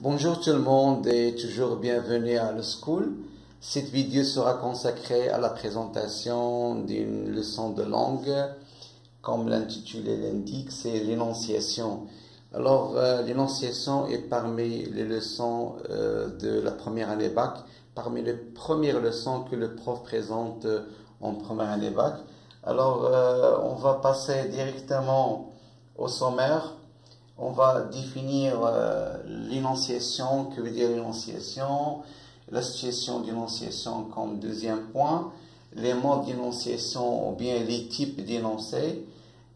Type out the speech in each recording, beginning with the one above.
Bonjour tout le monde et toujours bienvenue à la School. Cette vidéo sera consacrée à la présentation d'une leçon de langue. Comme l'intitulé l'indique, c'est l'énonciation. Alors, l'énonciation est parmi les leçons de la première année bac, parmi les premières leçons que le prof présente en première année bac. Alors, on va passer directement au sommaire. On va définir l'énonciation, que veut dire l'énonciation, la situation d'énonciation comme deuxième point, les modes d'énonciation ou bien les types d'énoncés.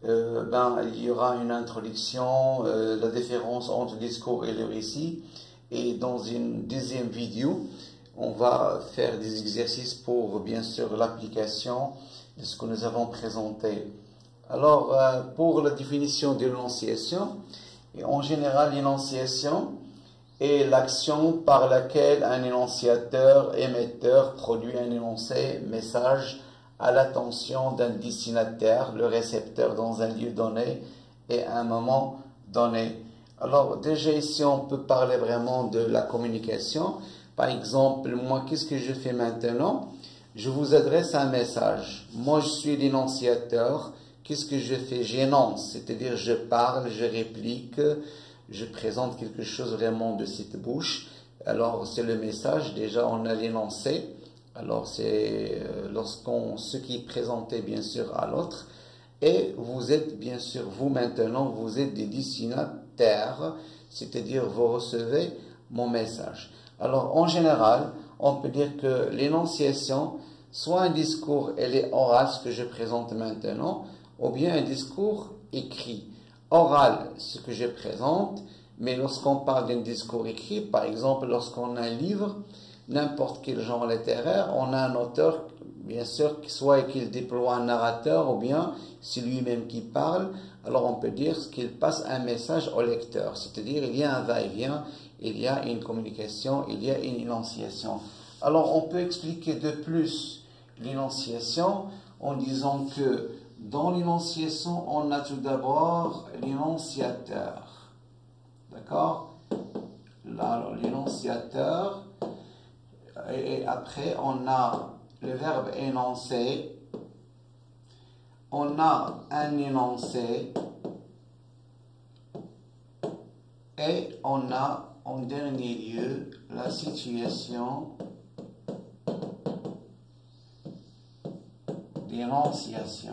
Il y aura une introduction, la différence entre le discours et le récit. Et dans une deuxième vidéo, on va faire des exercices pour bien sûr l'application de ce que nous avons présenté. Alors, pour la définition de l'énonciation, en général, l'énonciation est l'action par laquelle un énonciateur, émetteur, produit un énoncé, message à l'attention d'un destinataire, le récepteur dans un lieu donné et à un moment donné. Alors, déjà ici, on peut parler vraiment de la communication. Par exemple, moi, qu'est-ce que je fais maintenant? Je vous adresse un message. Moi, je suis l'énonciateur. Qu'est-ce que je fais? J'énonce, c'est-à-dire je parle, je réplique, je présente quelque chose vraiment de cette bouche. Alors, c'est le message. Déjà, on a l'énoncé. Alors, c'est ce qui est présenté, bien sûr, à l'autre. Et vous êtes, bien sûr, vous maintenant, vous êtes des destinataires, c'est-à-dire vous recevez mon message. Alors, en général, on peut dire que l'énonciation, soit un discours, elle est orale, ce que je présente maintenant, ou bien un discours écrit. Oral, ce que je présente, mais lorsqu'on parle d'un discours écrit, par exemple, lorsqu'on a un livre, n'importe quel genre littéraire, on a un auteur, bien sûr, soit qu'il déploie un narrateur, ou bien c'est lui-même qui parle, alors on peut dire qu'il passe un message au lecteur, c'est-à-dire il y a un va-et-vient, il y a une communication, il y a une énonciation. Alors on peut expliquer de plus l'énonciation en disant que dans l'énonciation, on a tout d'abord l'énonciateur. D'accord? L'énonciateur. Et après, on a le verbe énoncer. On a un énoncé. Et on a, en dernier lieu, la situation d'énonciation.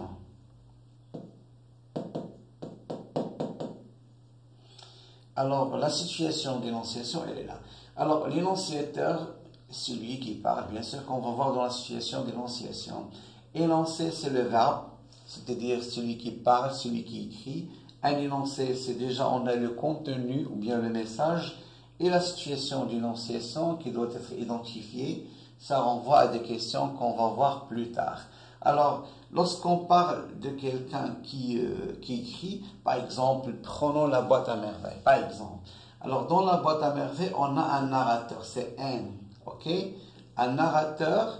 Alors, la situation d'énonciation, elle est là. Alors, l'énonciateur, c'est lui qui parle, bien sûr, qu'on va voir dans la situation d'énonciation. Énoncer, c'est le verbe, c'est-à-dire celui qui parle, celui qui écrit. Un énoncé, c'est déjà, on a le contenu ou bien le message. Et la situation d'énonciation qui doit être identifiée, ça renvoie à des questions qu'on va voir plus tard. Alors, lorsqu'on parle de quelqu'un qui écrit, par exemple, prenons la boîte à merveilles, par exemple. Alors, dans la boîte à merveilles, on a un narrateur, c'est N, ok? Un narrateur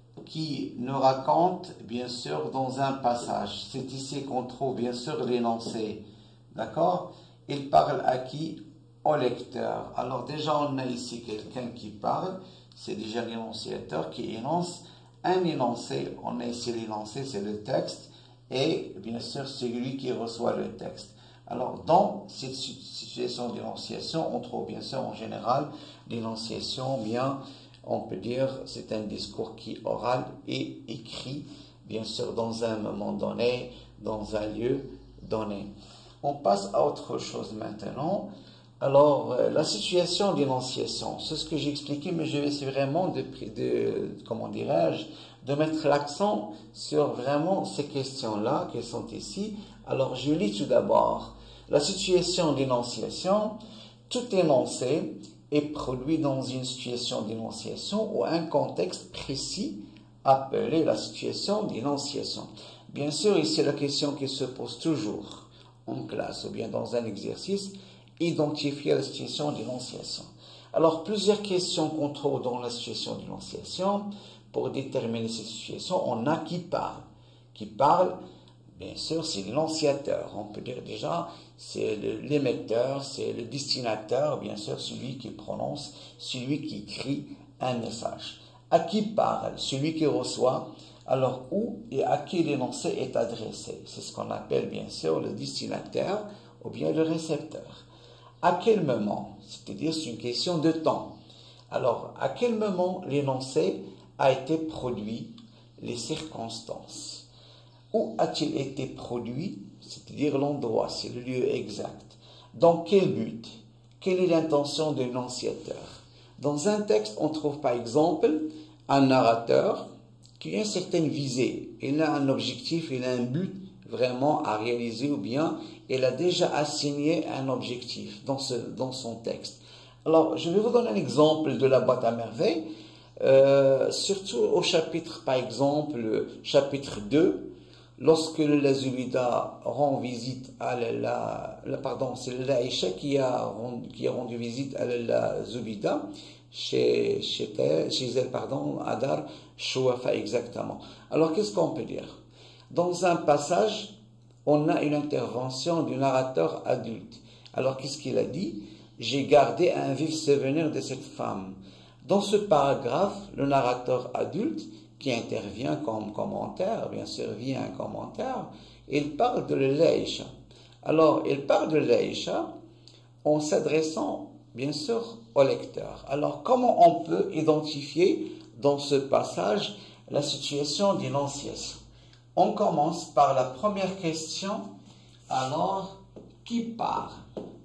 qui nous raconte, bien sûr, dans un passage. C'est ici qu'on trouve, bien sûr, l'énoncé, d'accord? Il parle à qui? Au lecteur. Alors, déjà, on a ici quelqu'un qui parle, c'est déjà l'énonciateur qui énonce. Un énoncé, on a ici l'énoncé, c'est le texte, et bien sûr, c'est lui qui reçoit le texte. Alors, dans cette situation d'énonciation, on trouve bien sûr en général l'énonciation, bien, on peut dire, c'est un discours qui est oral et écrit, bien sûr, dans un moment donné, dans un lieu donné. On passe à autre chose maintenant. Alors, la situation d'énonciation, c'est ce que j'ai expliqué, mais je vais essayer vraiment comment dirais-je, de mettre l'accent sur vraiment ces questions-là qui sont ici. Alors, je lis tout d'abord. La situation d'énonciation, tout énoncé est produit dans une situation d'énonciation ou un contexte précis appelé la situation d'énonciation. Bien sûr, ici, la question qui se pose toujours en classe ou bien dans un exercice, identifier la situation d'énonciation. Alors, plusieurs questions qu'on trouve dans la situation d'énonciation. Pour déterminer cette situation, on a qui parle. Qui parle, bien sûr, c'est l'annonciateur. On peut dire déjà, c'est l'émetteur, c'est le destinataire, bien sûr, celui qui prononce, celui qui écrit un message. À qui parle? Celui qui reçoit. Alors, où et à qui l'énoncé est adressé? C'est ce qu'on appelle, bien sûr, le destinataire ou bien le récepteur. À quel moment? C'est-à-dire, c'est une question de temps. Alors, à quel moment l'énoncé a été produit? Les circonstances. Où a-t-il été produit? C'est-à-dire l'endroit, c'est le lieu exact. Dans quel but? Quelle est l'intention de l'énonciateur? Dans un texte, on trouve par exemple un narrateur qui a une certaine visée. Il a un objectif, il a un but vraiment à réaliser ou bien il a déjà assigné un objectif dans son texte. Alors, je vais vous donner un exemple de la boîte à merveilles. Surtout au chapitre, par exemple, chapitre 2, lorsque la Zubida rend visite à c'est l'Aïcha qui a rendu visite à la Zubida, chez elle, à Dar Shouafa exactement. Alors, qu'est-ce qu'on peut dire? Dans un passage, on a une intervention du narrateur adulte. Alors, qu'est-ce qu'il a dit? J'ai gardé un vif souvenir de cette femme. Dans ce paragraphe, le narrateur adulte, qui intervient comme commentaire, bien sûr, vient un commentaire, il parle de l'Aïcha. Alors, il parle de l'Aïcha en s'adressant, bien sûr, au lecteur. Alors, comment on peut identifier dans ce passage la situation d'énonciation? On commence par la première question. Alors, qui parle?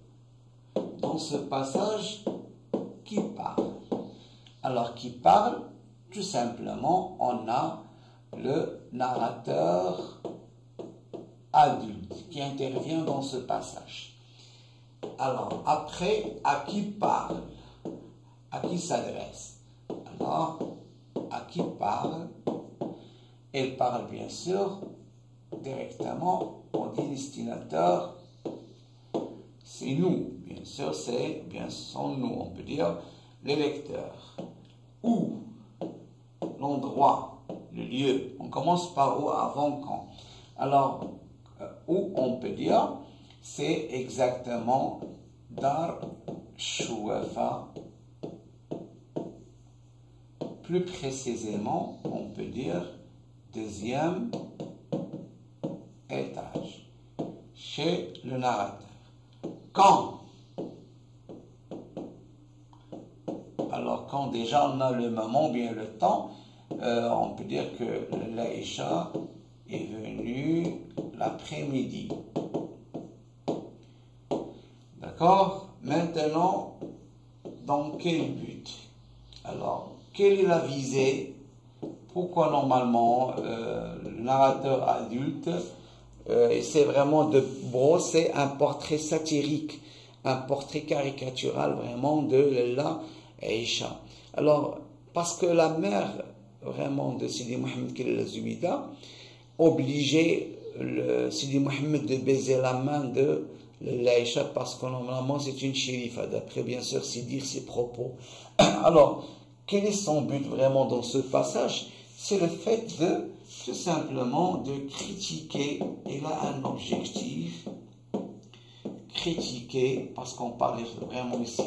Dans ce passage, qui parle? Alors, qui parle? Tout simplement, on a le narrateur adulte qui intervient dans ce passage. Alors, après, à qui parle? À qui s'adresse? Alors, à qui parle? Elle parle bien sûr directement au destinataire. C'est nous, bien sûr, sont nous, on peut dire, le lecteur. Où? L'endroit, le lieu. On commence par où avant quand? Alors, où on peut dire, c'est exactement Dar Shouafa. Plus précisément, on peut dire deuxième étage, chez le narrateur. Quand? Alors, quand déjà on a le moment, bien le temps, on peut dire que l'Aïcha est venue l'après-midi. D'accord? Maintenant, dans quel but? Alors, quelle est la visée? Pourquoi normalement le narrateur adulte essaie vraiment de brosser un portrait satirique, un portrait caricatural vraiment de la Aïcha? Alors, parce que la mère vraiment de Sidi Mohamed Khalil Zubida obligeait Sidi Mohamed de baiser la main de l'Aïcha parce que normalement c'est une shérifa, d'après bien sûr c'est dire ses propos. Alors, quel est son but vraiment dans ce passage? C'est le fait de, tout simplement, de critiquer. Il a un objectif, critiquer, parce qu'on parle vraiment ici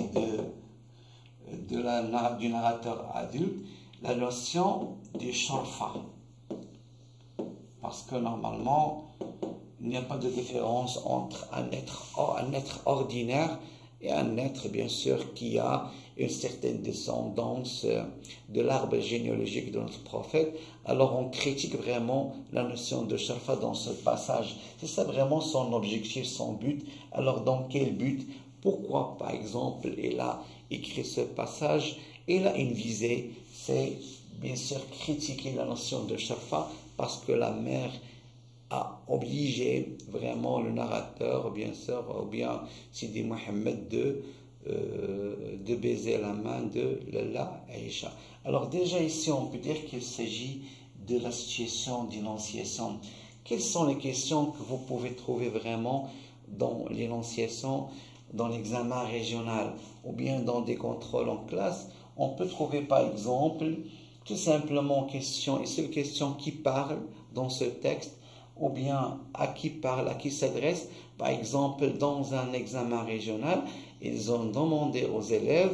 du narrateur adulte, la notion du sharfa. Parce que normalement, il n'y a pas de différence entre un être ordinaire et un être, bien sûr, qui a une certaine descendance de l'arbre généalogique de notre prophète. Alors, on critique vraiment la notion de sharfa dans ce passage. C'est ça vraiment son objectif, son but. Alors, dans quel but? Pourquoi, par exemple, il a écrit ce passage? Il a une visée, c'est bien sûr critiquer la notion de sharfa parce que la mère a obligé vraiment le narrateur, bien sûr, ou bien Sidi Mohamed de baiser la main de la Aïcha. Alors déjà ici, on peut dire qu'il s'agit de la situation d'énonciation. Quelles sont les questions que vous pouvez trouver vraiment dans l'énonciation, dans l'examen régional, ou bien dans des contrôles en classe? On peut trouver par exemple tout simplement question, et c'est une question qui parle dans ce texte, ou bien à qui parle, à qui s'adresse. Par exemple, dans un examen régional, ils ont demandé aux élèves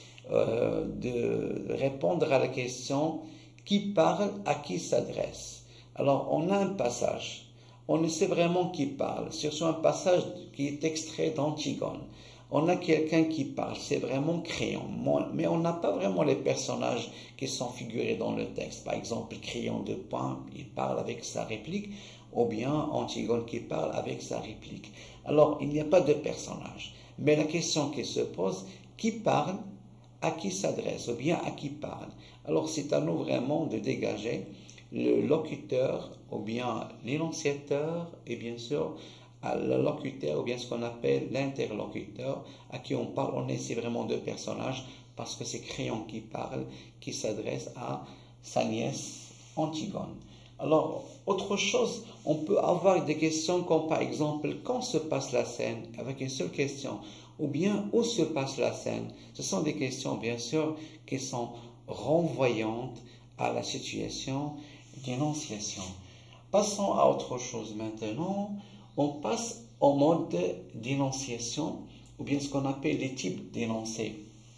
de répondre à la question qui parle, à qui s'adresse. Alors, on a un passage, on ne sait vraiment qui parle, surtout un passage qui est extrait d'Antigone. On a quelqu'un qui parle, c'est vraiment Créon, mais on n'a pas vraiment les personnages qui sont figurés dans le texte. Par exemple, Créon de Poing, il parle avec sa réplique, ou bien Antigone qui parle avec sa réplique. Alors, il n'y a pas de personnage. Mais la question qui se pose, qui parle, à qui s'adresse, ou bien à qui parle. Alors, c'est à nous vraiment de dégager le locuteur, ou bien l'énonciateur, et bien sûr, le locuteur, ou bien ce qu'on appelle l'interlocuteur, à qui on parle. On essaie vraiment de personnages, parce que c'est Créon qui parle, qui s'adresse à sa nièce Antigone. Alors, autre chose, on peut avoir des questions comme par exemple, quand se passe la scène, avec une seule question, ou bien où se passe la scène. Ce sont des questions, bien sûr, qui sont renvoyantes à la situation d'énonciation. Passons à autre chose maintenant. On passe au mode d'énonciation, ou bien ce qu'on appelle les types d'énoncés.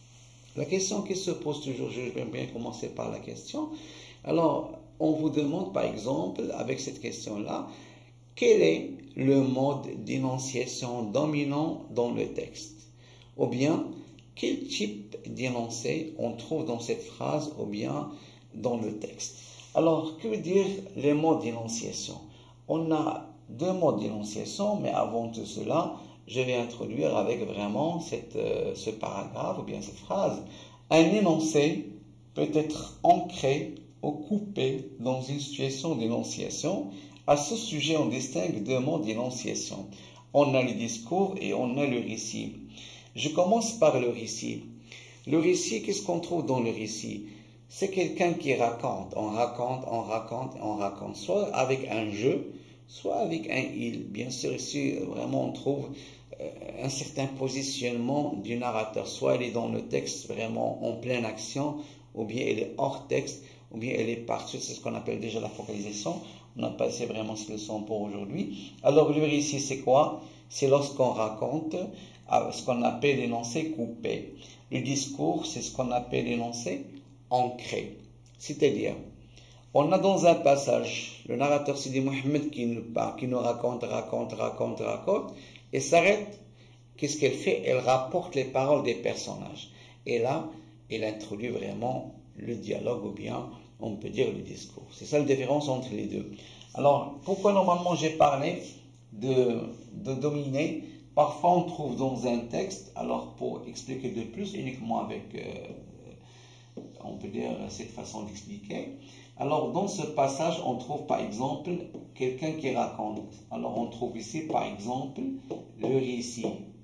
La question qui se pose toujours, je vais bien commencer par la question. Alors, on vous demande par exemple, avec cette question-là, quel est le mode d'énonciation dominant dans le texte? Ou bien, quel type d'énoncé on trouve dans cette phrase ou bien dans le texte? Alors, que veut dire les modes d'énonciation? On a deux modes d'énonciation, mais avant tout cela, je vais introduire avec vraiment ce paragraphe ou bien cette phrase. Un énoncé peut être ancré ou coupé dans une situation d'énonciation. À ce sujet, on distingue deux modes d'énonciation. On a le discours et on a le récit. Je commence par le récit. Le récit, qu'est-ce qu'on trouve dans le récit? C'est quelqu'un qui raconte. On raconte, on raconte, on raconte. Soit avec un jeu, soit avec un il. Bien sûr, ici, vraiment, on trouve un certain positionnement du narrateur. Soit il est dans le texte vraiment en pleine action, ou bien il est hors texte, ou bien elle est partie. C'est ce qu'on appelle déjà la focalisation. On a passé vraiment ce leçon pour aujourd'hui. Alors, le récit, c'est quoi? C'est lorsqu'on raconte ce qu'on appelle l'énoncé coupé. Le discours, c'est ce qu'on appelle l'énoncé ancré. C'est-à-dire, on a dans un passage le narrateur Sidi Mohamed qui nous raconte, et s'arrête. Qu'est-ce qu'elle fait? Elle rapporte les paroles des personnages. Et là, elle introduit vraiment le dialogue ou bien on peut dire le discours. C'est ça la différence entre les deux. Alors, pourquoi normalement j'ai parlé de dominer? Parfois on trouve dans un texte, alors pour expliquer de plus, uniquement avec, on peut dire, cette façon d'expliquer. Alors, dans ce passage, on trouve par exemple quelqu'un qui raconte. Alors, on trouve ici par exemple le récit.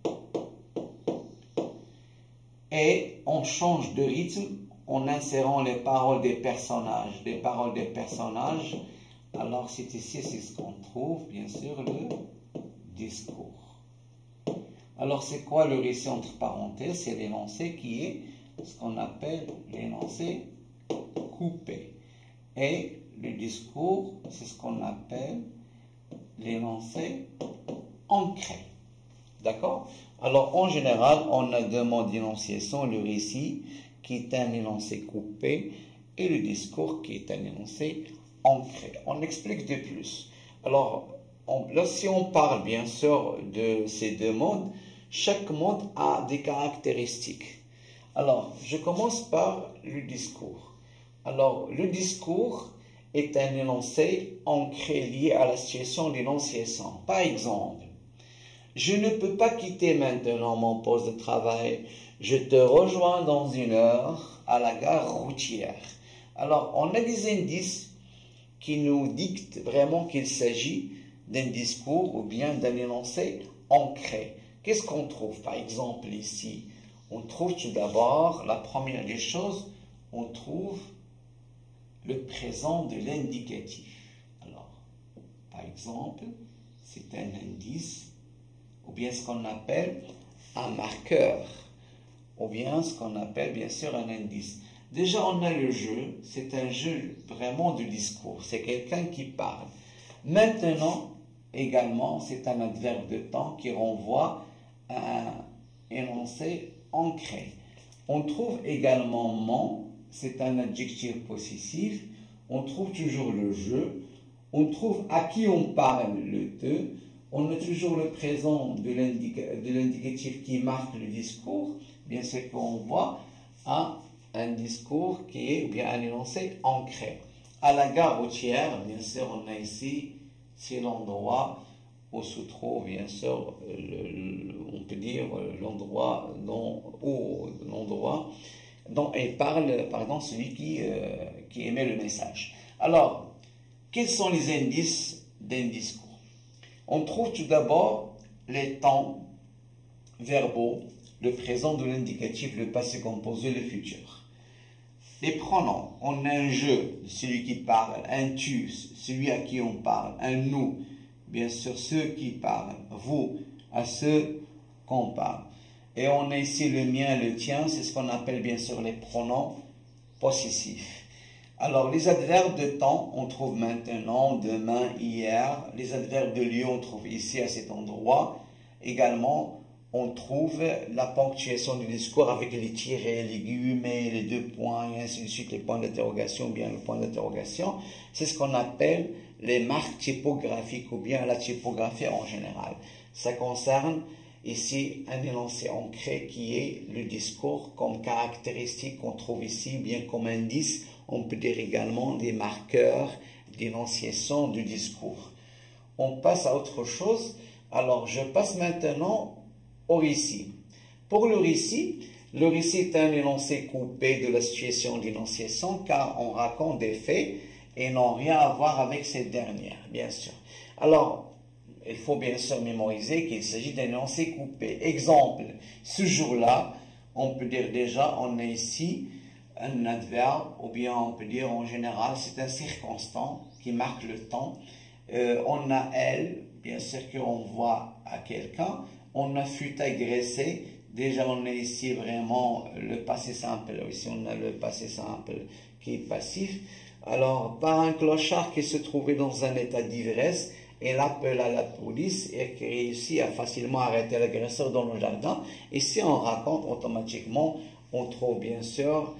Et on change de rythme en insérant les paroles des personnages. Les paroles des personnages, alors c'est ici, c'est ce qu'on trouve, bien sûr, le discours. Alors c'est quoi le récit entre parenthèses? C'est l'énoncé qui est ce qu'on appelle l'énoncé coupé. Et le discours, c'est ce qu'on appelle l'énoncé ancré. D'accord? Alors en général, on a deux modes d'énonciation, le récit qui est un énoncé coupé et le discours qui est un énoncé ancré. On explique de plus. Alors, là, si on parle bien sûr de ces deux modes, chaque mode a des caractéristiques. Alors, je commence par le discours. Alors, le discours est un énoncé ancré lié à la situation d'énonciation. Par exemple, je ne peux pas quitter maintenant mon poste de travail. Je te rejoins dans 1 heure à la gare routière. Alors, on a des indices qui nous dictent vraiment qu'il s'agit d'un discours ou bien d'un énoncé ancré. Qu'est-ce qu'on trouve? Par exemple, ici, on trouve tout d'abord, la première des choses, on trouve le présent de l'indicatif. Alors, par exemple, c'est un indice, ou bien ce qu'on appelle un marqueur, ou bien ce qu'on appelle bien sûr un indice. Déjà, on a le jeu, c'est un jeu vraiment de discours, c'est quelqu'un qui parle. Maintenant, également, c'est un adverbe de temps qui renvoie à un énoncé ancré. On trouve également mon, c'est un adjectif possessif. On trouve toujours le je. On trouve à qui on parle, le te. On a toujours le présent de l'indicatif qui marque le discours. Bien sûr qu'on voit à un discours qui est, ou bien un énoncé ancré. À la gare routière, bien sûr, on a ici, c'est l'endroit où se trouve, bien sûr, on peut dire l'endroit dont il parle, par exemple, celui qui émet le message. Alors, quels sont les indices d'un discours? On trouve tout d'abord les temps verbaux, le présent de l'indicatif, le passé composé, le futur. Les pronoms, on a un je, celui qui parle, un tu, celui à qui on parle, un nous, bien sûr ceux qui parlent, vous, à ceux qu'on parle. Et on a ici le mien, le tien, c'est ce qu'on appelle bien sûr les pronoms possessifs. Alors les adverbes de temps, on trouve maintenant, demain, hier. Les adverbes de lieu, on trouve ici à cet endroit. Également, on trouve la ponctuation du discours avec les tirets, les guillemets, les deux points, et ainsi de suite, les points d'interrogation, bien le point d'interrogation. C'est ce qu'on appelle les marques typographiques ou bien la typographie en général. Ça concerne ici un énoncé ancré qui est le discours comme caractéristique qu'on trouve ici, bien comme indice. On peut dire également des marqueurs d'énonciation du discours. On passe à autre chose. Alors, je passe maintenant au récit. Pour le récit est un énoncé coupé de la situation d'énonciation car on raconte des faits et n'ont rien à voir avec ces dernières, bien sûr. Alors, il faut bien sûr mémoriser qu'il s'agit d'un énoncé coupé. Exemple, ce jour-là, on peut dire déjà, on a ici un adverbe, ou bien on peut dire en général, c'est un circonstant qui marque le temps. On a elle, bien sûr qu'on voit à quelqu'un. On a fut agressé. Déjà, on a ici vraiment le passé simple. Ici, on a le passé simple qui est passif. Alors, par un clochard qui se trouvait dans un état d'ivresse, il appelle à la police et qui réussit à facilement arrêter l'agresseur dans le jardin. Ici, on raconte automatiquement, on trouve bien sûr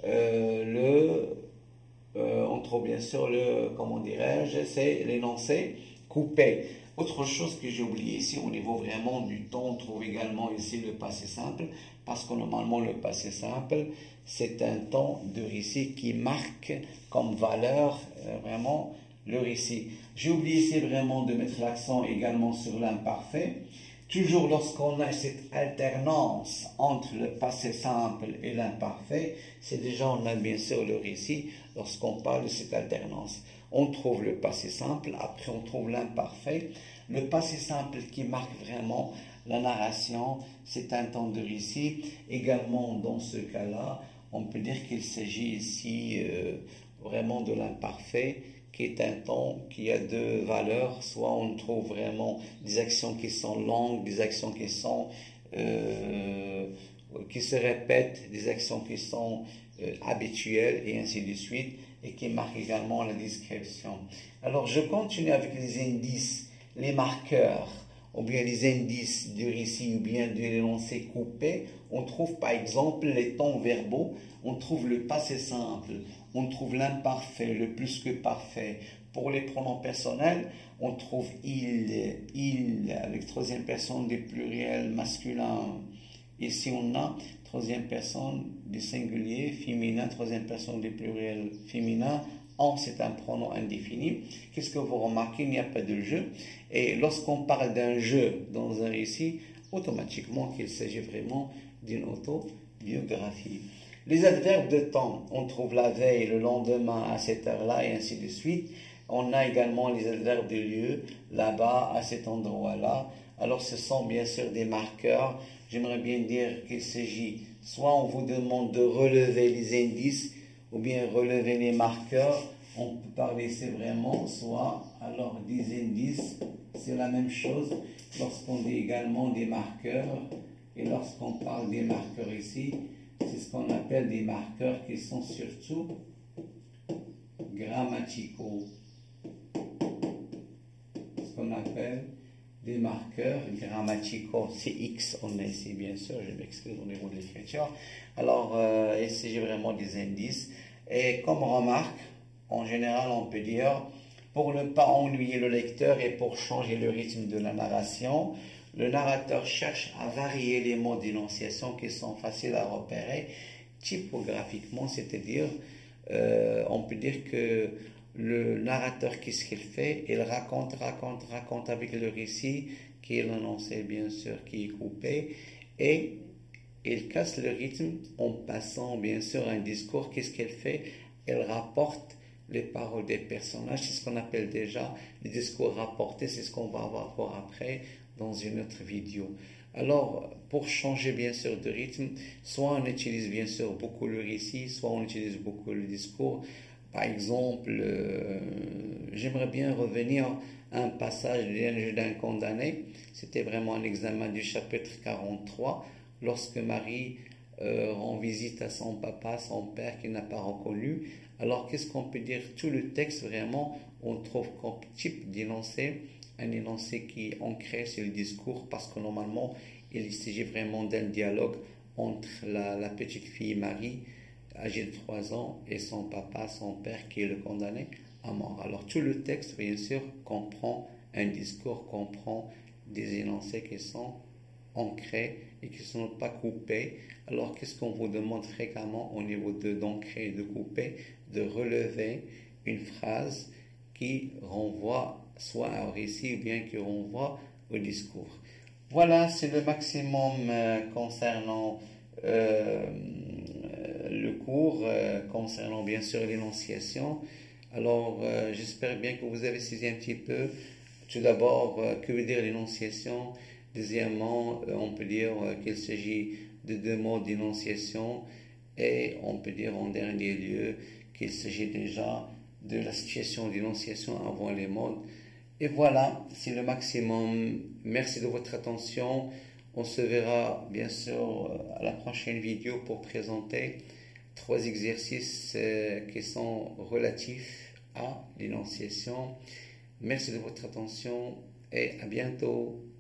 comment dirais-je, c'est l'énoncé coupé. Autre chose que j'ai oublié ici, au niveau vraiment du temps, on trouve également ici le passé simple, parce que normalement le passé simple, c'est un temps de récit qui marque comme valeur vraiment le récit. J'ai oublié ici vraiment de mettre l'accent également sur l'imparfait. Toujours lorsqu'on a cette alternance entre le passé simple et l'imparfait, c'est déjà, on a bien sûr le récit lorsqu'on parle de cette alternance. On trouve le passé simple, après on trouve l'imparfait. Le passé simple qui marque vraiment la narration, c'est un temps de récit. Également, dans ce cas-là, on peut dire qu'il s'agit ici vraiment de l'imparfait, qui est un temps qui a deux valeurs. Soit on trouve vraiment des actions qui sont longues, des actions qui sont qui se répètent, des actions qui sont habituelles et ainsi de suite, et qui marquent également la description. Alors je continue avec les indices, les marqueurs, ou bien les indices du récit, ou bien de l'énoncé coupé. On trouve par exemple les temps verbaux, on trouve le passé simple, on trouve l'imparfait, le plus que parfait. Pour les pronoms personnels, on trouve il, avec troisième personne du pluriel masculin. Ici, on a troisième personne du singulier féminin, troisième personne du pluriel féminin. En, c'est un pronom indéfini. Qu'est-ce que vous remarquez? Il n'y a pas de je. Et lorsqu'on parle d'un je dans un récit, automatiquement qu'il s'agit vraiment d'une autobiographie. Les adverbes de temps, on trouve la veille, le lendemain, à cette heure-là, et ainsi de suite. On a également les adverbes de lieu, là-bas, à cet endroit-là. Alors, ce sont bien sûr des marqueurs. J'aimerais bien dire qu'il s'agit, soit on vous demande de relever les indices, ou bien relever les marqueurs. On peut parler, c'est vraiment, soit, alors des indices, c'est la même chose. Lorsqu'on dit également des marqueurs, et lorsqu'on parle des marqueurs ici, c'est ce qu'on appelle des marqueurs qui sont surtout grammaticaux. qu'on appelle des marqueurs grammaticaux. C'est X, on a ici bien sûr, je m'excuse au niveau de l'écriture. Alors, ici j'ai vraiment des indices. Et comme remarque, en général, on peut dire, pour ne pas ennuyer le lecteur et pour changer le rythme de la narration, le narrateur cherche à varier les mots d'énonciation qui sont faciles à repérer typographiquement, c'est-à-dire, on peut dire que le narrateur, qu'est-ce qu'il fait? Il raconte avec le récit qui est l'énoncé, bien sûr, qui est coupé, et il casse le rythme en passant, bien sûr, un discours. Qu'est-ce qu'il fait? Il rapporte les paroles des personnages. C'est ce qu'on appelle déjà le discours rapporté. C'est ce qu'on va avoir pour après dans une autre vidéo. Alors, pour changer, bien sûr, de rythme, soit on utilise, bien sûr, beaucoup le récit, soit on utilise beaucoup le discours. Par exemple, j'aimerais bien revenir à un passage d'un condamné. C'était vraiment un examen du chapitre 43. Lorsque Marie rend visite à son papa, son père qu'il n'a pas reconnu. Alors qu'est-ce qu'on peut dire? Tout le texte vraiment, on trouve comme type d'énoncé, un énoncé qui est ancré sur le discours, parce que normalement il s'agit vraiment d'un dialogue entre la petite fille Marie, âgée de 3 ans, et son papa, son père qui est le condamné à mort. Alors tout le texte bien sûr comprend un discours, comprend des énoncés qui sont ancrés et qui ne sont pas coupés. Alors qu'est-ce qu'on vous demande fréquemment au niveau d'ancrer et de couper? De relever une phrase qui renvoie soit au récit ou bien qui renvoie au discours. Voilà, c'est le maximum concernant le cours, concernant bien sûr l'énonciation. Alors j'espère bien que vous avez saisi un petit peu. Tout d'abord, que veut dire l'énonciation? Deuxièmement, on peut dire qu'il s'agit de 2 mots d'énonciation, et on peut dire en dernier lieu qu'il s'agit déjà de la situation d'énonciation avant les mots. Et voilà, c'est le maximum. Merci de votre attention. On se verra bien sûr à la prochaine vidéo pour présenter 3 exercices qui sont relatifs à l'énonciation. Merci de votre attention et à bientôt.